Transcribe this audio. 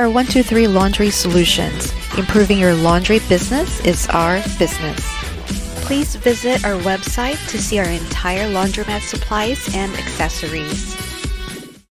are 123 Laundry Solutions. Improving your laundry business is our business. Please visit our website to see our entire laundromat supplies and accessories.